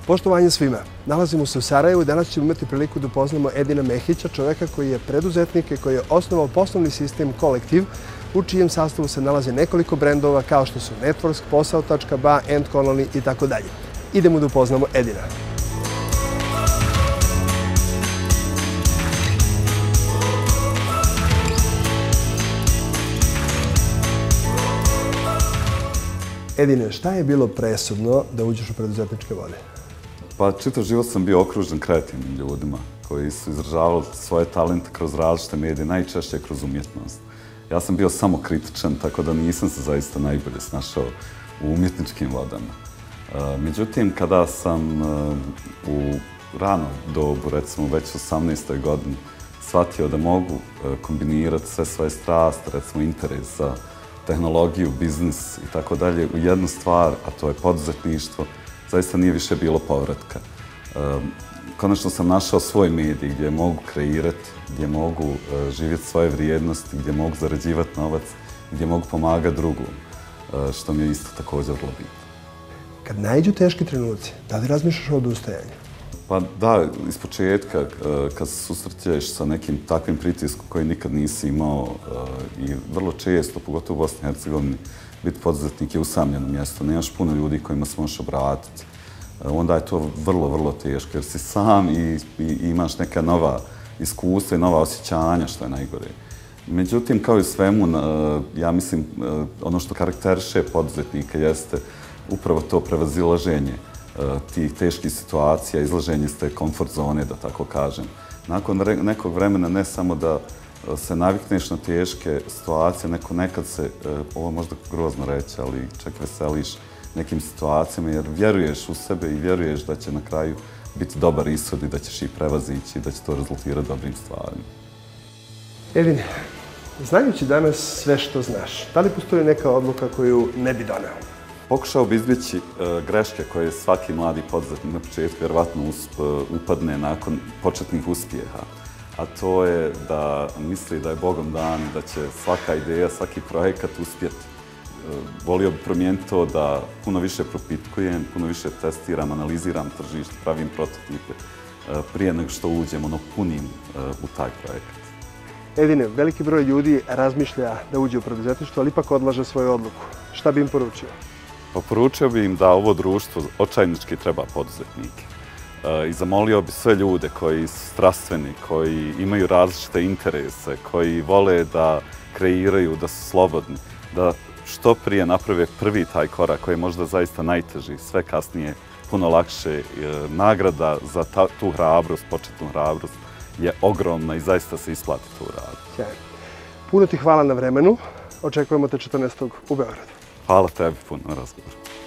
Poštovanje svima. Nalazimo se u Sarajevu i danas ćemo imati priliku da upoznamo Edina Mehića, čoveka koji je preduzetnik i koji je osnovao poslovni sistem Kolektiv, u čijem sastavu se nalaze nekoliko brendova kao što su Networks, Posao.ba, End Colony i tako dalje. Idemo da upoznamo Edina. Edine, šta je bilo presudno da uđeš u preduzetničke vode? Pa čitav život sam bio okružen kreativnim ljudima koji su izražavali svoje talente kroz različite medije, najčešće kroz umjetnost. Ja sam bio samo kritičan, tako da nisam se zaista najbolje snašao u umjetničkim vodama. Međutim, kada sam u ranom dobu, recimo već u 18. godini, shvatio da mogu kombinirati sve svoje strasti, recimo interes za tehnologiju, biznis i tako dalje u jednu stvar, a to je poduzetništvo, zaista nije više bilo povratka. Konačno sam našao svoj medij gdje mogu kreirati, gdje mogu živjeti svoje vrijednosti, gdje mogu zarađivati novac, gdje mogu pomagati drugom, što mi je isto također vrlo bitno. Kad naiđu teški trenuci, da li razmišljaš o odustajanju? Pa da, ispočetka, kad se susrećeš sa nekim takvim pritiskom koji nikad nisi imao i vrlo često, pogotovo u Bosni i Hercegovini, biti poduzetnik je usamljeno mjesto, nemaš puno ljudi kojima se možeš obratiti. Onda je to vrlo, vrlo teško jer si sam i imaš neka nova iskustva i nova osjećanja, što je najgore. Međutim, kao i svemu, ja mislim, ono što karakteriše poduzetnika jeste upravo to prevazilaženje tih teških situacija, izlaženje iz te komfort zone, da tako kažem. Nakon nekog vremena ne samo da se navikneš na teške situacije, nekad se, ovo možda grozno reći, ali čak veseliš nekim situacijama jer vjeruješ u sebe i vjeruješ da će na kraju biti dobar ishod i da ćeš ih prevazići i da će to rezultirati dobrim stvarima. Edine, znajući danas sve što znaš, da li postoji neka odluka koju ne bi doneo? Pokušao bi izbjeći greške koje svaki mladi poduzetnik na početku vjerovatno upadne nakon početnih uspjeha. A to je da misli da je Bogom dan, da će svaka ideja, svaki projekat uspjeti. Volio bi promijeniti to da puno više propitkujem, puno više testiram, analiziram tržište, pravim prototipe prije nego što uđem punim u taj projekat. Edine, veliki broj ljudi razmišlja da uđe u preduzetništvo, ali ipak odlaže svoju odluku. Šta bi im poručio? Pa poručio bi im da ovo društvo očajnički treba poduzetnike. I zamolio bi sve ljude koji su strastveni, koji imaju različite interese, koji vole da kreiraju, da su slobodni, da što prije naprave prvi taj korak koji je možda zaista najteži, sve kasnije puno lakše. Nagrada za tu hrabrost, početnu hrabrost, je ogromna i zaista se isplati to uraditi. Sjajno. Puno ti hvala na vremenu. Očekujemo te 14. u Beogradu. Hvala tebi puno na razgovoru.